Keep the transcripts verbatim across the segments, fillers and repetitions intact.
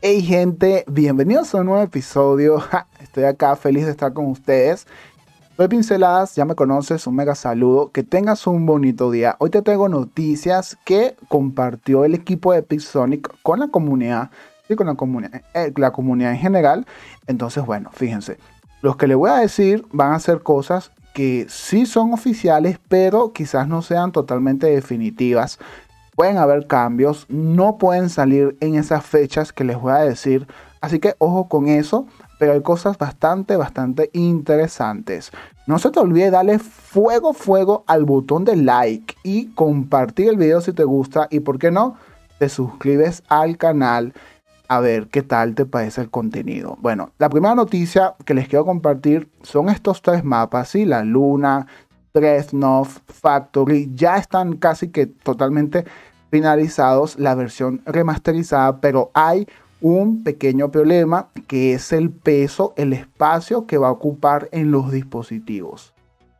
Hey gente, bienvenidos a un nuevo episodio. Ja, estoy acá feliz de estar con ustedes. Soy Pinceladas, ya me conoces, un mega saludo. Que tengas un bonito día. Hoy te traigo noticias que compartió el equipo de Pixonic con la comunidad y con la comunidad, eh, la comunidad en general. Entonces, bueno, fíjense, los que les voy a decir van a ser cosas que sí son oficiales, pero quizás no sean totalmente definitivas. Pueden haber cambios, no pueden salir en esas fechas que les voy a decir, así que ojo con eso, pero hay cosas bastante, bastante interesantes. No se te olvide darle fuego, fuego al botón de like y compartir el video si te gusta y por qué no, te suscribes al canal a ver qué tal te parece el contenido. Bueno, la primera noticia que les quiero compartir son estos tres mapas, ¿sí? La Luna, Dreadnought, Factory, ya están casi que totalmente finalizados, la versión remasterizada, pero hay un pequeño problema que es el peso, el espacio que va a ocupar en los dispositivos.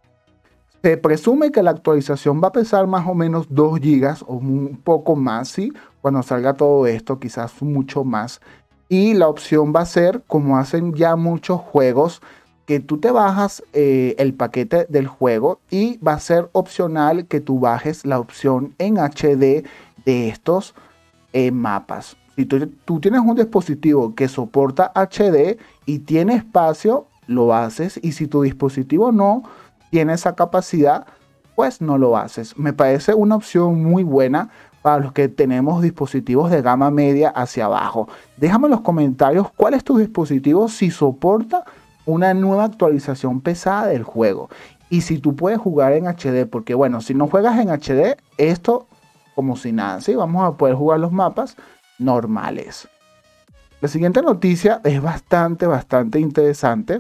Se presume que la actualización va a pesar más o menos dos gigas o un poco más, ¿sí? Cuando salga todo esto, quizás mucho más. Y la opción va a ser, como hacen ya muchos juegos, que tú te bajas eh, el paquete del juego y va a ser opcional que tú bajes la opción en H D de estos eh, mapas. Si tú, tú tienes un dispositivo que soporta H D y tiene espacio, lo haces, y si tu dispositivo no tiene esa capacidad, pues no lo haces. Me parece una opción muy buena para los que tenemos dispositivos de gama media hacia abajo. Déjame en los comentarios cuál es tu dispositivo, si soporta una nueva actualización pesada del juego y si tú puedes jugar en H D, porque bueno, si no juegas en H D, esto como si nada, ¿sí? Vamos a poder jugar los mapas normales. La siguiente noticia es bastante, bastante interesante.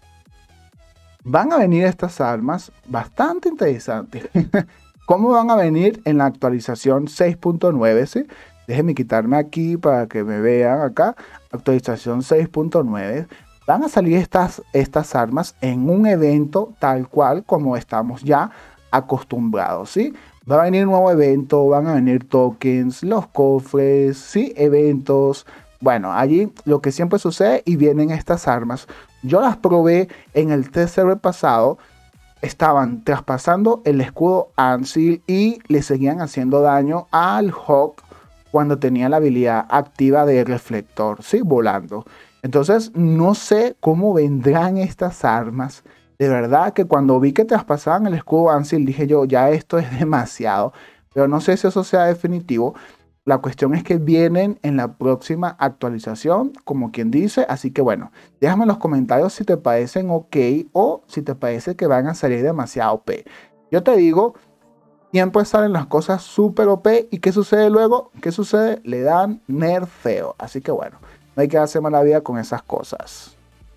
Van a venir estas armas bastante interesantes. ¿Cómo van a venir en la actualización seis punto nueve? ¿Sí? Déjenme quitarme aquí para que me vean acá. Actualización seis punto nueve. Van a salir estas, estas armas en un evento tal cual como estamos ya acostumbrados, ¿sí? Va a venir un nuevo evento, van a venir tokens, los cofres, ¿sí? Eventos. Bueno, allí lo que siempre sucede y vienen estas armas. Yo las probé en el test server pasado. Estaban traspasando el escudo Ansil y le seguían haciendo daño al Hawk cuando tenía la habilidad activa de reflector, ¿sí? Volando. Entonces no sé cómo vendrán estas armas. De verdad que cuando vi que traspasaban el escudo Ansil dije yo, ya esto es demasiado. Pero no sé si eso sea definitivo. La cuestión es que vienen en la próxima actualización, como quien dice. Así que bueno, déjame en los comentarios si te parecen ok o si te parece que van a salir demasiado O P. Yo te digo, siempre salen las cosas súper O P. ¿Y qué sucede luego? ¿Qué sucede? Le dan nerfeo. Así que bueno, no hay que hacer mala vida con esas cosas.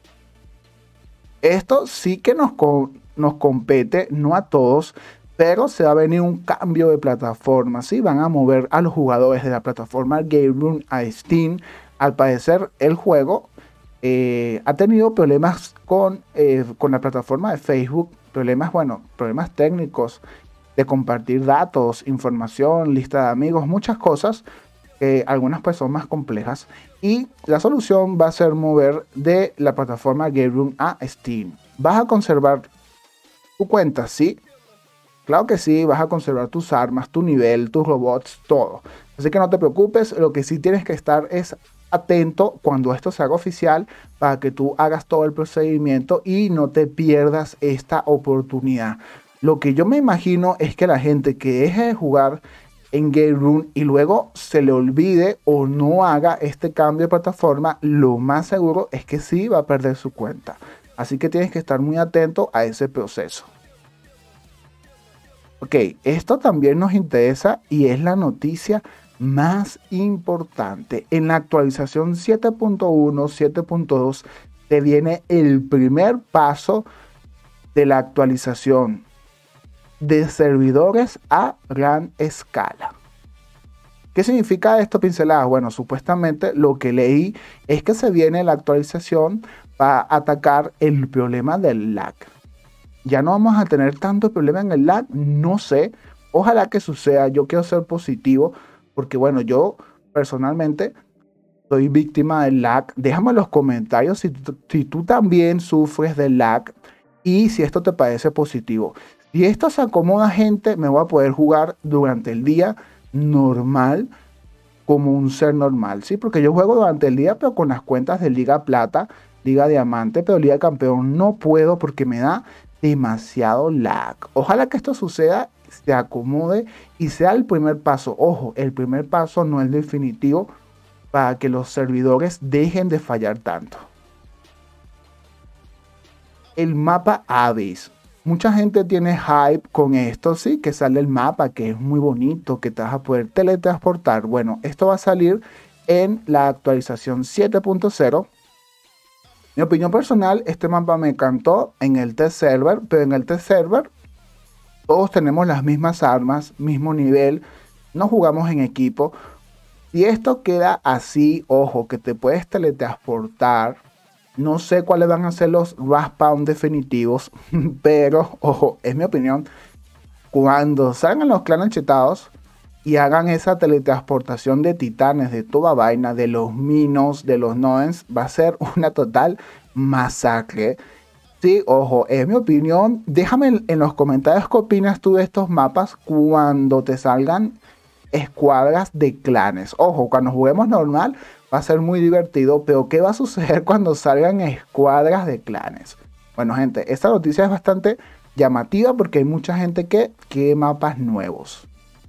Esto sí que nos, nos compete, no a todos, pero se va a venir un cambio de plataforma, ¿sí? Van a mover a los jugadores de la plataforma Game Room a Steam. Al parecer el juego eh, ha tenido problemas con, eh, con la plataforma de Facebook, problemas, bueno, problemas técnicos de compartir datos, información, lista de amigos, muchas cosas. Eh, algunas pues son más complejas y la solución va a ser mover de la plataforma Game Room a Steam. ¿Vas a conservar tu cuenta? Sí, claro que sí, vas a conservar tus armas, tu nivel, tus robots, todo. Así que no te preocupes, lo que sí tienes que estar es atento cuando esto se haga oficial para que tú hagas todo el procedimiento y no te pierdas esta oportunidad. Lo que yo me imagino es que la gente que deje de jugar en Game Room y luego se le olvide o no haga este cambio de plataforma, lo más seguro es que sí va a perder su cuenta. Así que tienes que estar muy atento a ese proceso. Ok, esto también nos interesa y es la noticia más importante. En la actualización siete punto uno, siete punto dos te viene el primer paso de la actualización de servidores a gran escala. ¿Qué significa esto, Pinceladas? Bueno, supuestamente lo que leí es que se viene la actualización para atacar el problema del lag. Ya no vamos a tener tanto problema en el lag, no sé. Ojalá que suceda, yo quiero ser positivo porque bueno, yo personalmente soy víctima del lag. Déjame en los comentarios si, si tú también sufres del lag y si esto te parece positivo. Si esto se acomoda, gente, me voy a poder jugar durante el día normal, como un ser normal, ¿sí? Porque yo juego durante el día, pero con las cuentas de Liga Plata, Liga Diamante, pero Liga Campeón no puedo porque me da demasiado lag. Ojalá que esto suceda, se acomode y sea el primer paso. Ojo, el primer paso no es definitivo para que los servidores dejen de fallar tanto. El mapa Abyss. Mucha gente tiene hype con esto, sí, que sale el mapa, que es muy bonito, que te vas a poder teletransportar. Bueno, esto va a salir en la actualización siete punto cero. Mi opinión personal, este mapa me encantó en el test server, pero en el test server todos tenemos las mismas armas, mismo nivel, no jugamos en equipo. Si esto queda así, ojo, que te puedes teletransportar, no sé cuáles van a ser los respawn definitivos, pero, ojo, es mi opinión, cuando salgan los clanes chetados y hagan esa teletransportación de titanes, de toda vaina, de los minos, de los noens, va a ser una total masacre. Sí, ojo, es mi opinión. Déjame en, en los comentarios qué opinas tú de estos mapas cuando te salgan escuadras de clanes. Ojo, cuando juguemos normal va a ser muy divertido, pero ¿qué va a suceder cuando salgan escuadras de clanes? Bueno, gente, esta noticia es bastante llamativa porque hay mucha gente que quiere mapas nuevos.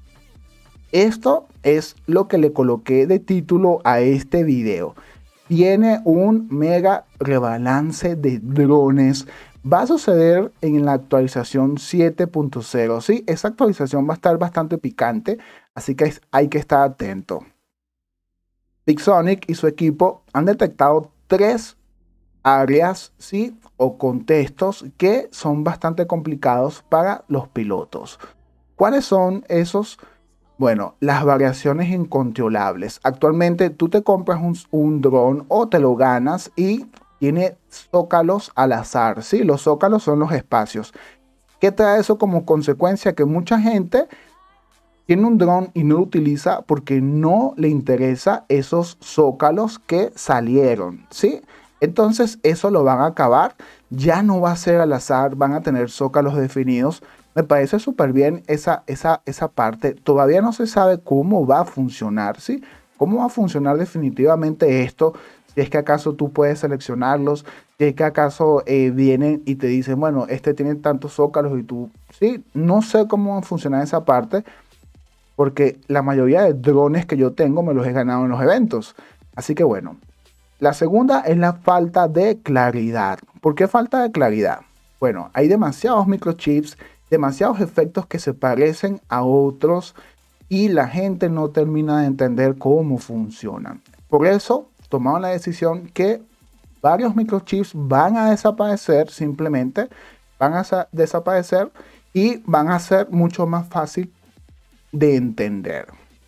Esto es lo que le coloqué de título a este video. Tiene un mega rebalance de drones. Va a suceder en la actualización siete punto cero. Sí, esa actualización va a estar bastante picante, así que hay que estar atento. Pixonic y su equipo han detectado tres áreas, sí, o contextos que son bastante complicados para los pilotos. ¿Cuáles son esos? Bueno, las variaciones incontrolables. Actualmente tú te compras un, un dron o te lo ganas y tiene zócalos al azar, ¿sí? Los zócalos son los espacios. ¿Qué trae eso como consecuencia? Que mucha gente tiene un dron y no lo utiliza porque no le interesa esos zócalos que salieron, ¿sí? Entonces eso lo van a acabar. Ya no va a ser al azar, van a tener zócalos definidos. Me parece súper bien esa, esa, esa parte. Todavía no se sabe cómo va a funcionar, ¿sí? ¿Cómo va a funcionar definitivamente esto? Si es que acaso tú puedes seleccionarlos, si es que acaso eh, vienen y te dicen, bueno, este tiene tantos zócalos y tú, sí, no sé cómo va a funcionar esa parte, porque la mayoría de drones que yo tengo me los he ganado en los eventos. Así que bueno, la segunda es la falta de claridad. ¿Por qué falta de claridad? Bueno, hay demasiados microchips, demasiados efectos que se parecen a otros y la gente no termina de entender cómo funcionan. Por eso tomaron la decisión que varios microchips van a desaparecer, simplemente van a desaparecer y van a ser mucho más fácil de entender.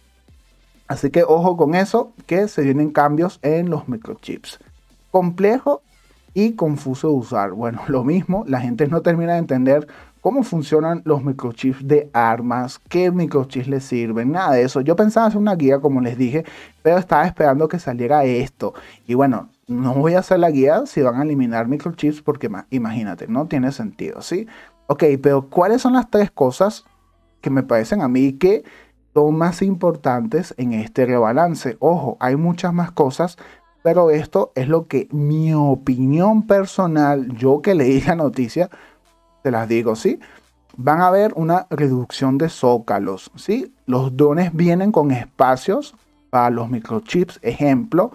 Así que ojo con eso, que se vienen cambios en los microchips. Complejo y confuso de usar. Bueno, lo mismo, la gente no termina de entender cómo funcionan los microchips de armas, qué microchips les sirven, nada de eso. Yo pensaba hacer una guía, como les dije, pero estaba esperando que saliera esto. Y bueno, no voy a hacer la guía si van a eliminar microchips porque imagínate, no tiene sentido, ¿sí? Ok, pero ¿cuáles son las tres cosas que me parecen a mí que son más importantes en este rebalance? Ojo, hay muchas más cosas, pero esto es lo que mi opinión personal, yo que leí la noticia, te las digo, ¿sí? Van a haber una reducción de zócalos, ¿sí? Los drones vienen con espacios para los microchips. Ejemplo,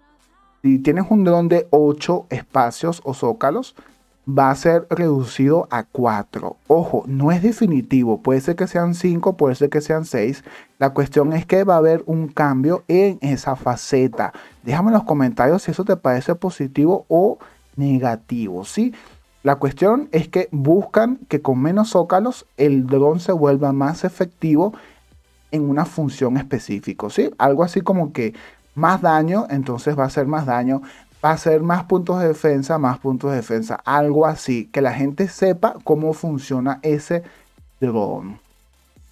si tienes un dron de ocho espacios o zócalos, va a ser reducido a cuatro. Ojo, no es definitivo. Puede ser que sean cinco, puede ser que sean seis. La cuestión es que va a haber un cambio en esa faceta. Déjame en los comentarios si eso te parece positivo o negativo, ¿sí? La cuestión es que buscan que con menos zócalos el dron se vuelva más efectivo en una función específica, ¿sí? Algo así como que más daño, entonces va a ser más daño, va a ser más puntos de defensa, más puntos de defensa, algo así, que la gente sepa cómo funciona ese dron.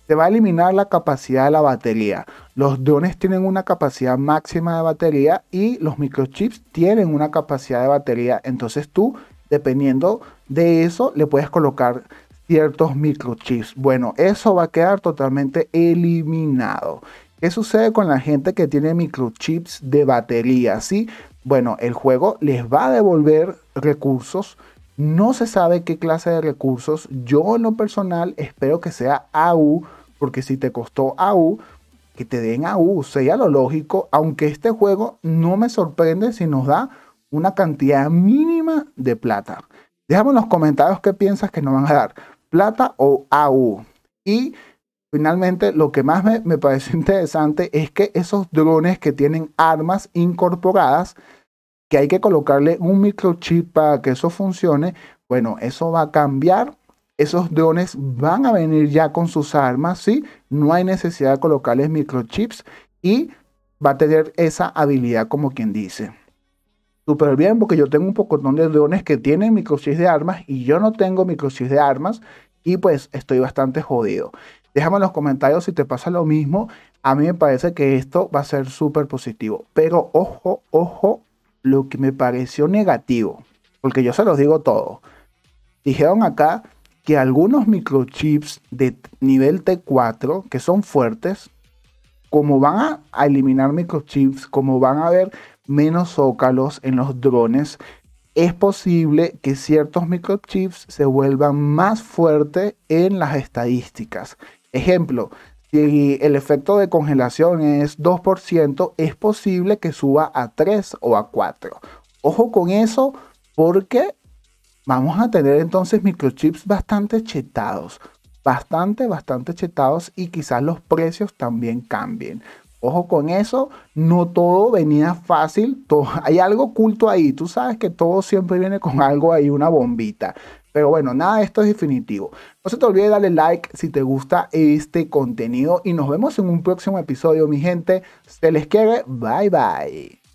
se va a eliminar la capacidad de la batería. Los drones tienen una capacidad máxima de batería y los microchips tienen una capacidad de batería. Entonces tú, dependiendo de eso, le puedes colocar ciertos microchips. Bueno, eso va a quedar totalmente eliminado. ¿Qué sucede con la gente que tiene microchips de batería? ¿Sí? Bueno, el juego les va a devolver recursos. No se sabe qué clase de recursos. Yo en lo personal espero que sea A U, porque si te costó A U, que te den A U, sería lo lógico, aunque este juego no me sorprende si nos da una cantidad mínima de plata. Déjame en los comentarios qué piensas que nos van a dar, plata o A U. Y finalmente lo que más me, me pareció interesante es que esos drones que tienen armas incorporadas, que hay que colocarle un microchip para que eso funcione, bueno, eso va a cambiar. Esos drones van a venir ya con sus armas, ¿sí? No hay necesidad de colocarles microchips y va a tener esa habilidad como quien dice. Súper bien, porque yo tengo un pocotón de drones que tienen microchips de armas y yo no tengo microchips de armas y pues estoy bastante jodido. Déjame en los comentarios si te pasa lo mismo. A mí me parece que esto va a ser súper positivo. Pero ojo, ojo, lo que me pareció negativo, porque yo se los digo todo. Dijeron acá que algunos microchips de nivel T cuatro, que son fuertes, como van a, a eliminar microchips, como van a haber menos zócalos en los drones, es posible que ciertos microchips se vuelvan más fuertes en las estadísticas. Ejemplo, si el efecto de congelación es dos por ciento, es posible que suba a tres o a cuatro. Ojo con eso, porque vamos a tener entonces microchips bastante chetados, bastante, bastante chetados y quizás los precios también cambien. Ojo con eso, no todo venía fácil, todo, hay algo oculto ahí, tú sabes que todo siempre viene con algo ahí, una bombita. Pero bueno, nada, esto es definitivo. No se te olvide darle like si te gusta este contenido y nos vemos en un próximo episodio, mi gente. Se les quiere, bye bye.